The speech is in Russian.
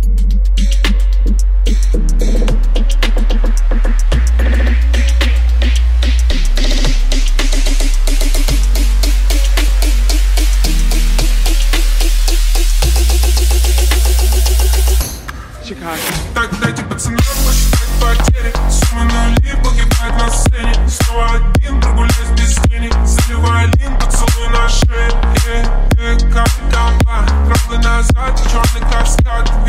Так дайте пацанам посчитать потери. Суммы нули погибает на сцене. Снова один, прогуляюсь без тени. Заливай лин, поцелуй на шее. Капитан Ба, трогай назад, черный каскад.